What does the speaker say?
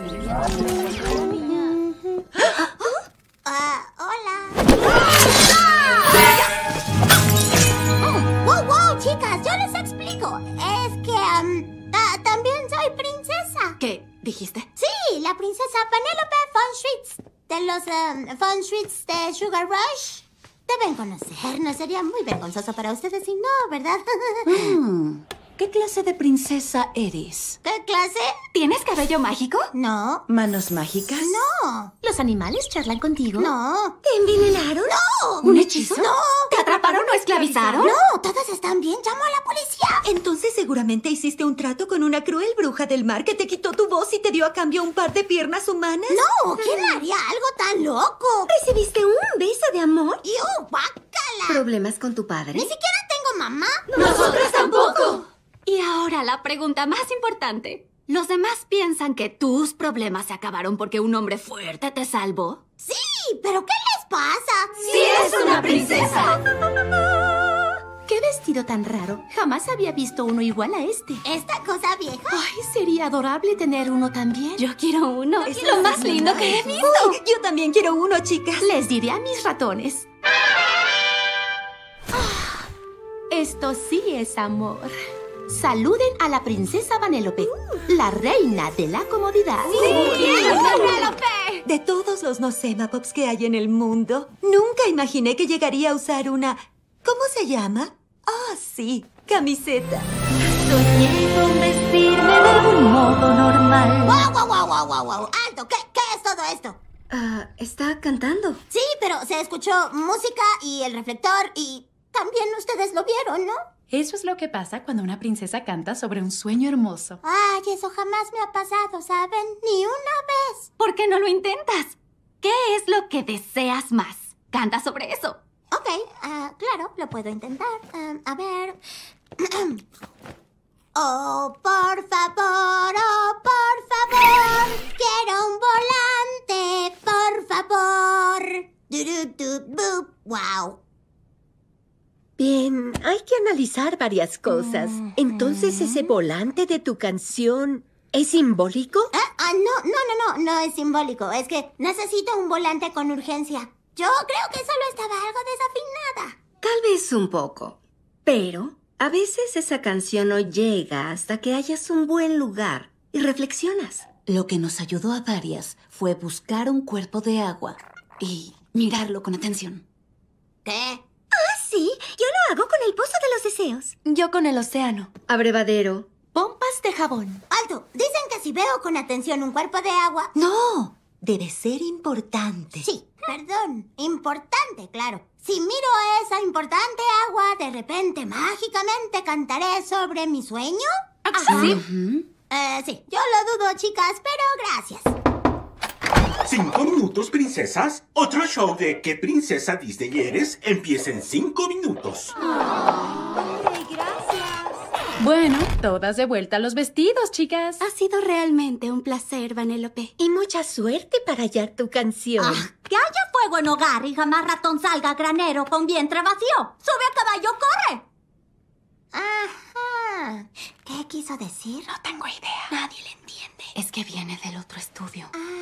Hola. Wow, chicas, yo les explico. Es que, también soy princesa. ¿Qué dijiste? Sí, la princesa Vanellope von Schweetz. De los, von Schweetz de Sugar Rush. Deben conocer. No sería muy vergonzoso para ustedes si no, ¿verdad? ¿Qué clase de princesa eres? ¿Qué clase? ¿Tienes cabello mágico? No. ¿Manos mágicas? No. ¿Los animales charlan contigo? No. ¿Te envenenaron? No. ¿Un hechizo? No. ¿Te atraparon o esclavizaron? No, todos están bien. Llamo a la policía. Entonces seguramente hiciste un trato con una cruel bruja del mar que te quitó tu voz y te dio a cambio un par de piernas humanas. No, ¿quién haría algo tan loco? ¿Recibiste un beso de amor? ¡Iu, guácala! ¿Problemas con tu padre? Ni siquiera tengo mamá. ¡Nosotras tampoco! Y ahora la pregunta más importante. ¿Los demás piensan que tus problemas se acabaron porque un hombre fuerte te salvó? Sí, pero ¿qué les pasa? ¡Sí es una princesa! ¡Qué vestido tan raro! Jamás había visto uno igual a este. ¿Esta cosa vieja? Ay, sería adorable tener uno también. Yo quiero uno. Es lo más lindo que he visto. Uy, yo también quiero uno, chicas. Les diré a mis ratones. Esto sí es amor. Saluden a la princesa Vanellope, la reina de la comodidad. De todos los Nosemapops que hay en el mundo, nunca imaginé que llegaría a usar una... ¿Cómo se llama? Ah, sí, camiseta. Soñé con vestirme de algún modo normal. ¡Wow! ¡Alto! ¿Qué es todo esto? Está cantando. Sí, pero se escuchó música y el reflector y también ustedes lo vieron, ¿no? Eso es lo que pasa cuando una princesa canta sobre un sueño hermoso. Ay, eso jamás me ha pasado, ¿saben? Ni una vez. ¿Por qué no lo intentas? ¿Qué es lo que deseas más? Canta sobre eso. Ok, claro, lo puedo intentar. A ver... Oh, por favor, quiero un volante, por favor. Wow. Bien, hay que analizar varias cosas. Entonces, ¿ese volante de tu canción es simbólico? No es simbólico. Es que necesito un volante con urgencia. Yo creo que solo estaba algo desafinada. Tal vez un poco. Pero a veces esa canción no llega hasta que hayas un buen lugar y reflexionas. Lo que nos ayudó a varias fue buscar un cuerpo de agua y mirarlo con atención. ¿Qué? Sí, yo lo hago con el pozo de los deseos. Yo con el océano. Abrevadero. Pompas de jabón. Alto, dicen que si veo con atención un cuerpo de agua... No, debe ser importante. Sí, perdón, importante, claro. Si miro esa importante agua, de repente, mágicamente, cantaré sobre mi sueño. Sí, yo lo dudo, chicas, pero gracias. 5 minutos, princesas. Otro show de ¿Qué princesa Disney eres? Empieza en 5 minutos. Bueno, todas de vuelta a los vestidos, chicas. Ha sido realmente un placer, Vanellope. Y mucha suerte para hallar tu canción. Que haya fuego en hogar y jamás ratón salga granero con vientre vacío. Sube a caballo, corre. Ajá. ¿Qué quiso decir? No tengo idea. Nadie le entiende. Es que viene del otro estudio.